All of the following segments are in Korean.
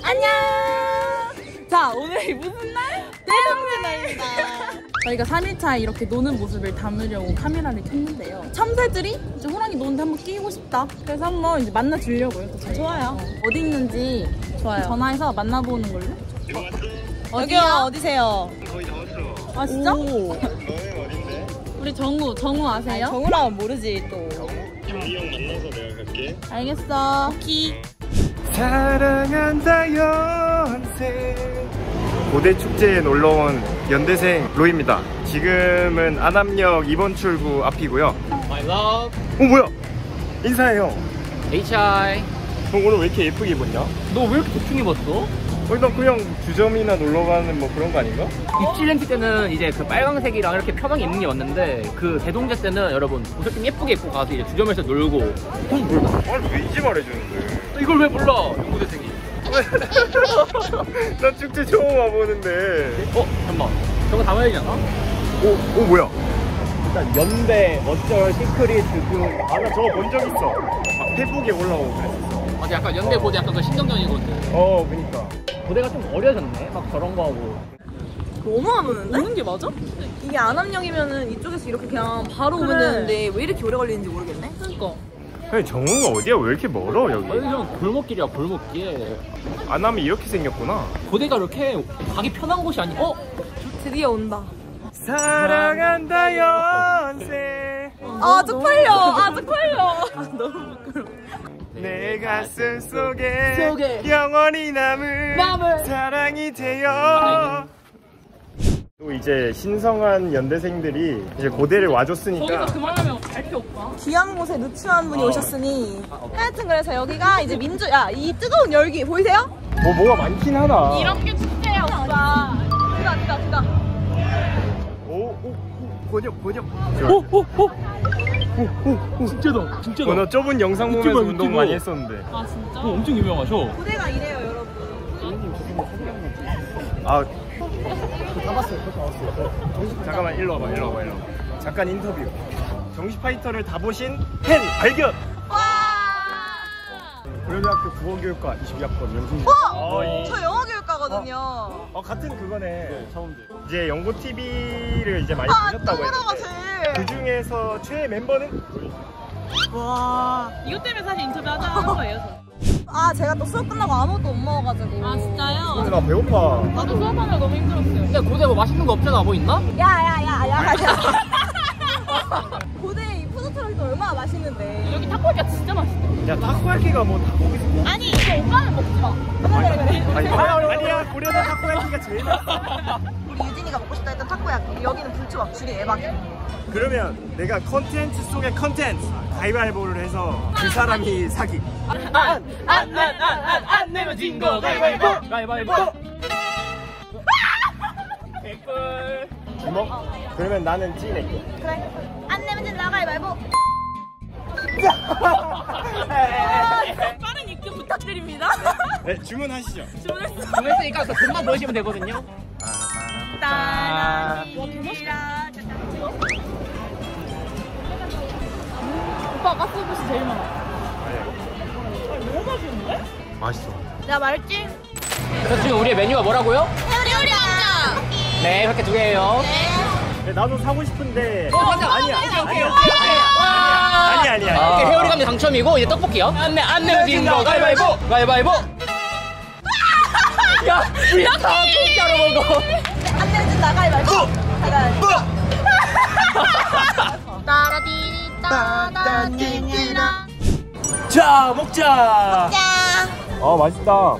안녕. 자, 오늘이 무슨 날? 떼방제 날입니다. 저희가 3일차 이렇게 노는 모습을 담으려고 카메라를 켰는데요. 참새들이 이제 호랑이 노는데 한번 끼고 싶다. 그래서 한번 이제 만나주려고요. 또 좋아요. 어디 있는지 좋아요. 전화해서 만나보는 걸로. 여기요. 어디세요? 거의 다 왔어. 아 진짜? 너는 어딘데? 우리 정우 아세요? 정우랑은 모르지 또. 경리 형 만나서 내가 갈게. 알겠어. 키. 사랑한다 연세. 고대 축제에 놀러온 연대생 로이입니다. 지금은 안암역 2번 출구 앞이고요. My love. 뭐야? 인사해요. HI. 형 오늘 왜 이렇게 예쁘게 입었냐? 너 왜 이렇게 대충 입었어? 나 그냥 주점이나 놀러 가는 뭐 그런 거 아닌가? 입질렌트 때는 이제 그 빨강색이랑 이렇게 편하게 입는 게 맞는데 그 대동제 때는 여러분 옷을 좀 예쁘게 입고 가서 이제 주점에서 놀고. 형 몰라? 아니 왜 이제 말해주는데? 너 이걸 왜 몰라? 연구대생이. 나 축제 처음 와보는데. 잠깐만. 저거 담아야 되지 않아? 오 뭐야? 일단 연대 어쩔 시크릿 나 저거 본 적 있어. 페북에 올라오고 그랬었어. 맞아, 약간 연대 고대 약간 그 신경전이거든. 그니까. 고대가 좀 어려졌네. 막 저런 거 하고. 너무 안 오는데? 오는 게 맞아? 이게 안암역이면은 이쪽에서 이렇게 그냥 바로 오면 되는데 왜 이렇게 오래 걸리는지 모르겠네. 그러니까. 아니 정우가 어디야? 왜 이렇게 멀어 여기? 여기 좀 골목길이야, 골목길. 안암이 이렇게 생겼구나. 고대가 이렇게 가기 편한 곳이 아니. 드디어 온다. 사랑한다 연세. 아 쪽팔려. 쪽팔려. 너무 부끄러워. 내 가슴 속에 영원히 남을 사랑이 되어. 또 이제 신성한 연대생들이 이제 고대를 와줬으니까. 거기서 그만하면 발표 없다. 귀한 곳에 누추한 분이 오셨으니 하여튼 그래서 여기가 이제 이 뜨거운 열기 보이세요? 뭐가 많긴 하다. 이렇게 축제야 오빠. 두다. 오 번역. 진짜다. 진짜다. 너 저번 영상 보면서 유튜버, 운동 유튜버. 많이 했었는데. 아 진짜? 엄청 유명하셔. 고대가 이래요 여러분. 다 봤어요. 잠깐만 일로 와봐. 잠깐 인터뷰. 정시 파이터를 다 보신 팬 발견. 고려대학교 국어교육과 22학번 명승. 저 영어교육과거든요. 같은 그거네. 처음 들. 이제 연고 TV를 이제 많이 보셨다고 했는데 그 중에서 최애 멤버는? 와. 이것 때문에 사실 인터뷰 하자는 거예요. 제가 또 수업 끝나고 아무것도 못 먹어가지고. 아 진짜요? 나 배고파. 나도 수업하느라 너무 힘들었어요. 근데 고대 뭐 맛있는 거 없잖아. 뭐 있나? 야야야야. 고대 이 푸드트럭이 얼마나 맛있는데. 여기 타코야끼 진짜 맛있어. 야 타코야키가 뭐 타코야키 뭐? 아니 이거 오빠는 먹지 마. 그래. 아니야 고려대 타코야키가 제일 맛있어. 우리 유진이가 먹고 싶다 했던 타코야끼. 여기는 불초밥 줄이 대박이야. 그러면 내가 컨텐츠 속의 컨텐츠 가위바위보를 해서 그 사람이 사기. 안 내면 진 거 가위바위보. 가위바위보. 개꿀. 주먹? 그러면 나는 찌 낼게. 그래. 안 내면 진다 가위바위보. 빠른 입금 부탁드립니다. 네 주문하시죠. 정했으니까 금방 넣으시면 되거든요. 오빠 가스버스 제일 많아. 너무 맛있는데? 맛있어. 내가 말했지? 그래서 지금 우리의 메뉴가 뭐라고요? 요리 왕자. 네, 이렇게 2개예요. 네, 나도 사고 싶은데. 아니야. 아니야. 오케이, 회오리 감자 당첨이고 이제 떡볶이요. 안 내면 진 거 가위바위보. 가위바위보. 야, 우리 다 공짜로 먹어. 안 내면 진다 가위바위보. 가위바위보. 따라디리따따디리라. 자 먹자. 짠. 맛있다.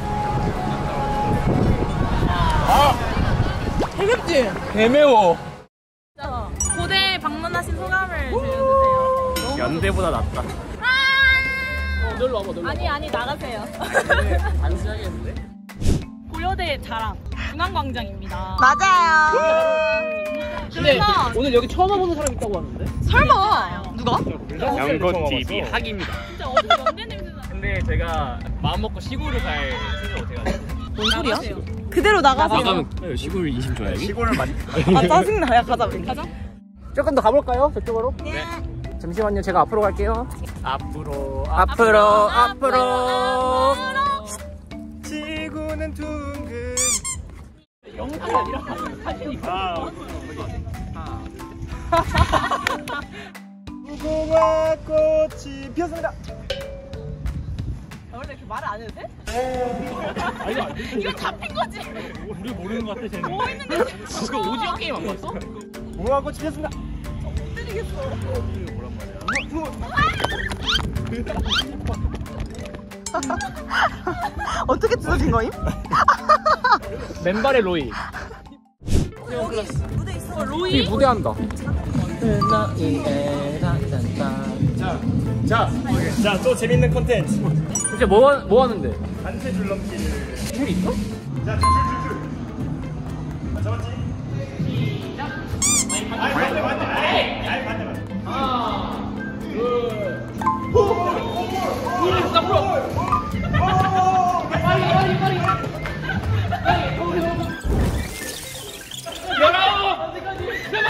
되겠지? 개매워. 고대 방문하신 소감을 들려주세요. 연대보다 낫다. 놀러 와봐, 놀러. 아니 나가세요. 안 써야겠는데? 고려대 자랑 중앙광장입니다. 맞아요. 근데 오늘 여기 처음 와보는 사람 있다고 하는데? 설마. 누가? 연고 TV 학입니다. 진짜 어디 연대 냄새 나. 근데 제가 마음 먹고 시골을 갈 생각 못해가지고. 뭔 소리야? 그대로 나가세요. 시골 인심 줘야지. 시골을 많이. 짜증나. 야 가자. 조금 더 가볼까요? 저쪽으로? 네. 잠시만요, 제가 앞으로 갈게요. 앞으로. 피어는 둥근 영상이 아니라 사진이야. 무궁화 꽃이 피었습니다. 원래 이렇게 말을 안 해도 돼? 아니 안 돼. 이거 잡힌 거지? 우리 모르는 것 같아 쟤는. 뭐 있는데? 그 오징어 게임 안 봤어? 무궁화 꽃이 피었습니다. 어떻게 찢어진 거임? 맨발의 로이. 여기 무대 있어. 로이? 무대한다. 자, 또 재밌는 컨텐츠. 이제 뭐 하는데? 단체 줄넘기를. 줄 있어? 자, 줄. 잡았지? 시작. 아니, 반대. 하나, 둘, 앞으로. 빨리. 열어. 제발.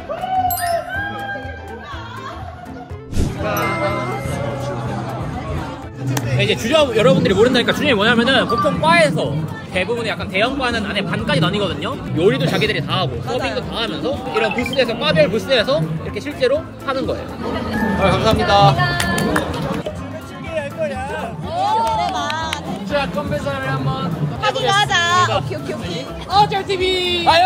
네, 이제 주저 여러분들이 모른다니까 주점이 뭐냐면은 보통 바에서 대부분이 약간 대형 바는 안에 반까지 나뉘거든요. 요리도 자기들이 다 하고 서빙도 다 하면서 이런 부스에서 바별 부스에서 이렇게 실제로 하는 거예요. 감사합니다. 즐겨야 할 거야. 내려봐. 자, 건배 사람이 한번 하기로 하자. 오케이. 어쩔 TV. 아유.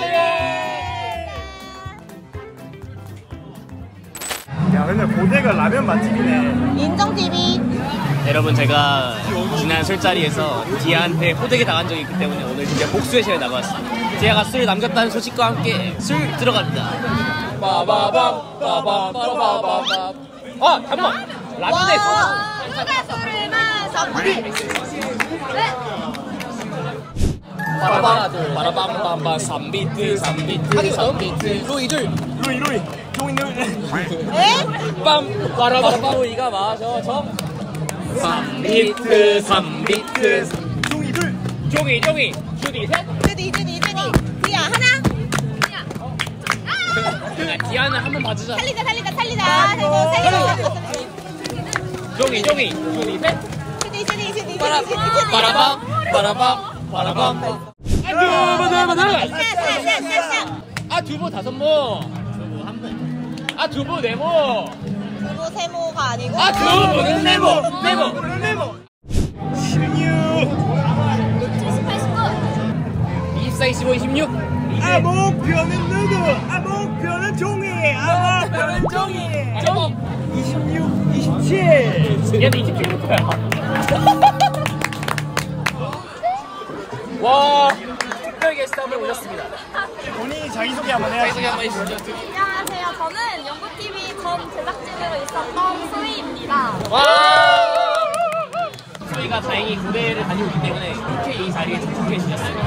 야, 근데 고대가 라면 맛집이네. 인정 TV. 여러분, 제가 지난 술자리에서 디아한테 호되게 당한 적이 있기 때문에 오늘 진짜 복수의 시간에 나왔습니다. 디아가 술 남겼다는 소식과 함께 술 들어갑니다. 잠깐만. 라면에 누가 술을 마셔? 빠라밤밤밤 3비트 로이들 루이. 종이들. 에? 빰 빠라밤 로이가 마셔 정 3비트 종이들. 종이 주디 셋. 이준이. 디아 하나. 디아는 한번 봐주자. 살리자. 종이 주디 셋. 주디. 빠라밤 아, 두부 5모. 아, 두부 4모. 두부 세모가 아니고. 아, 두부는 네모. 16. 24, 25, 26 목표는 누구? 목표는 종이. 목표는 종이. 26, 27. 얘는 27부터야. 와, 특별 게스트 한 분 오셨습니다. 본인이 자기소개 한번 해야지. 자기소개 한번 해주시죠. 안녕하세요. 저는 연구TV 전 제작진으로 있었던 소희입니다. 와! 저희가 다행히 고대를 다니고 있기 때문에 이렇게 이 자리에 참석해 주셨습니다.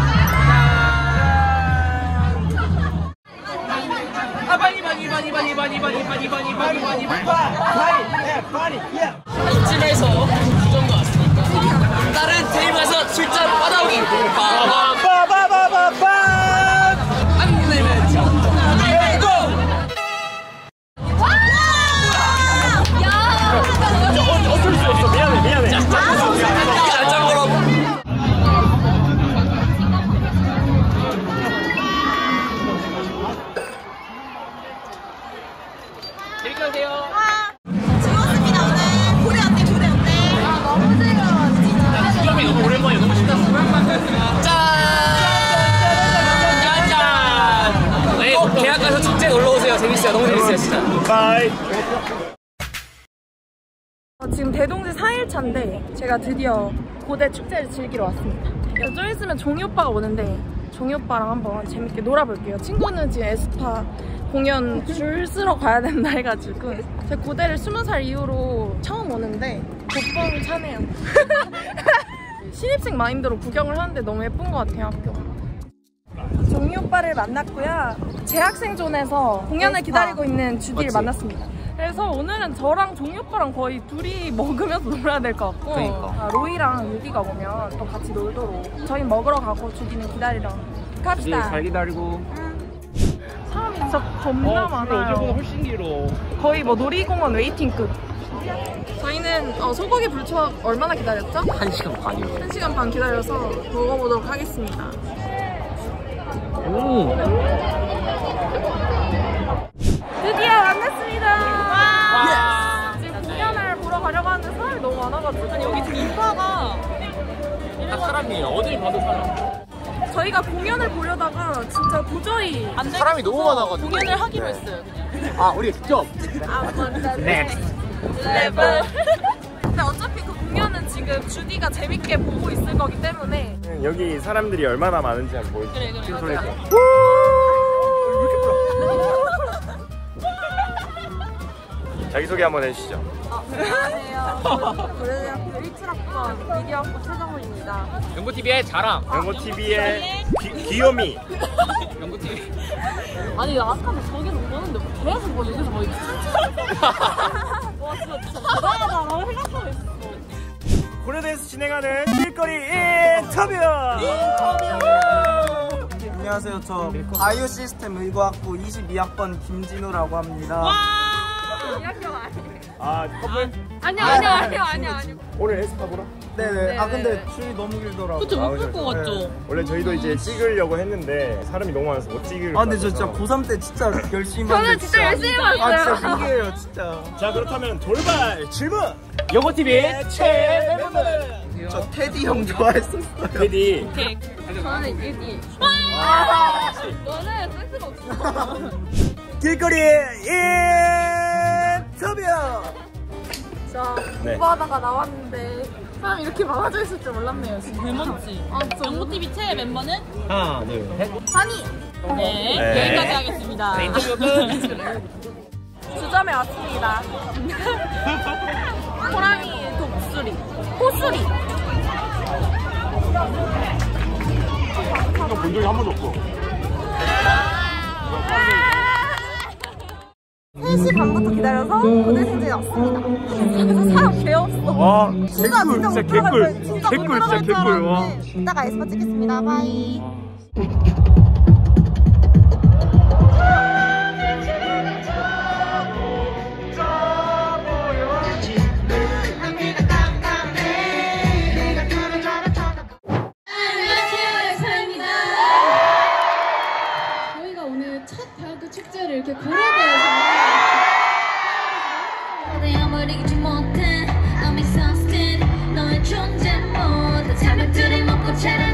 아, 많이. 이쯤에서 주정도 왔으니까 다른 테이블에서 술잔 받아오기. 빠바바바바. 안 내면 어쩔 수 없어. 미안해. 알짱거럼. 재밌게 하세요. 즐거웠습니다 오늘. 고대 어때? 너무 즐거웠지. 주점이 너무 오랜만에 너무 신났어. 짠! 네, 대학 가서 축제 놀러 오세요. 재밌어요. 너무 재밌어요, 진짜. 바이. 지금 대동제 4일차인데 제가 드디어 고대 축제를 즐기러 왔습니다. 좀 있으면 종이 오빠가 오는데 종이 오빠랑 한번 재밌게 놀아볼게요. 친구는 지금 에스파 공연 줄 쓰러 가야 된다 해가지고 제가 고대를 20살 이후로 처음 오는데 복권 차네요. 신입생 마인드로 구경을 하는데 너무 예쁜 것 같아요, 학교가. 종이 오빠를 만났고요. 재학생 존에서 공연을 기다리고 있는 주디를 만났습니다. 그래서 오늘은 저랑 종이 오빠랑 거의 둘이 먹으면서 놀아야 될 것 같고 그러니까. 로이랑 유디가 오면 또 같이 놀도록 저희 먹으러 가고 주디는 기다리러 갑시다. 잘 기다리고. 사람이 진짜 겁나 어제보다 많아요. 훨씬 길어. 거의 뭐 놀이공원 웨이팅급. 저희는 소고기 불초 얼마나 기다렸죠? 1시간 반이요. 1시간 반 기다려서 먹어보도록 하겠습니다. 드디어 만났습니다. 와. 지금 공연을 보러 가려고 하는데 사람이 너무 많아가지고. 아니 여기 지금 인파가 다 사람이에요. 어딜 봐도 사람. 저희가 공연을 보려다가 진짜 도저히 안 돼. 사람이 너무 많아가지고. 공연을 하기로 했어요. 아, 우리 직접. 레벨. 근데 어차피 그 공연은 지금 주디가 재밌게 보고 있을 거기 때문에 여기 사람들이 얼마나 많은지 한번 보여주세요. 그래. 소리 좀. 자기소개 한번 해주시죠. 안녕하세요. 고려대학교 17학번 미디어학부 최정훈입니다. 연구TV의 자랑. 연고TV의 귀요미. 연구TV. 아니 아까도 저기서 보는데 계속 뭐 여기서 뭐 이렇게 와 진짜 대단하다라고 생각하고 있어. 고려대에서 진행하는 길거리 인터뷰! 안녕하세요. 저 바이오 시스템 의과학부 22학번 김진우라고 합니다. 아, 커플? 아니요. 오늘 에스파보라? 네네. 아 근데 줄이 너무 길더라고요. 그쵸 못 볼 것 같죠? 원래 저희도 이제 찍으려고 했는데 사람이 너무 많아서 못 찍을 아 근데 저 것 진짜 같아서. 고3 때 진짜 열심히 저는 진짜 열심히 봤어요. 아 진짜 신기해요 진짜. 자, 그렇다면 돌발 질문! 연구TV의 최애분들. 저 테디 형 좋아했었어요. 테디. 오케이. 저는 일기. 너는 센스가 없어. 길거리 인터뷰! 저 네. 공부하다가 나왔는데 사람 이렇게 많아져 있을 줄 몰랐네요. 진짜. 대만지. 연구TV 최애 멤버는 하나, 둘, 셋. 한이 네, 네. 여기까지 하겠습니다. 인터뷰 끝. 주점에 왔습니다. 호랑이 독수리, 호수리. 본 적이 한 번도 없어. 3시 반부터 기다려서 고대생제에 왔습니다. 그래서 사람 개 없어. 와, 진짜 못 들어갈 뻔- 진짜 못 개꿀, 들어갈 진짜 개꿀. 와. 줄 알았는데 이따가 에스파 찍겠습니다. 바이. 저희가 오늘 첫 대학교 축제를 이렇게 고려대에서 아무리지 못해 I'm exhausted 너의 존재 모두 자극들이 먹고 자라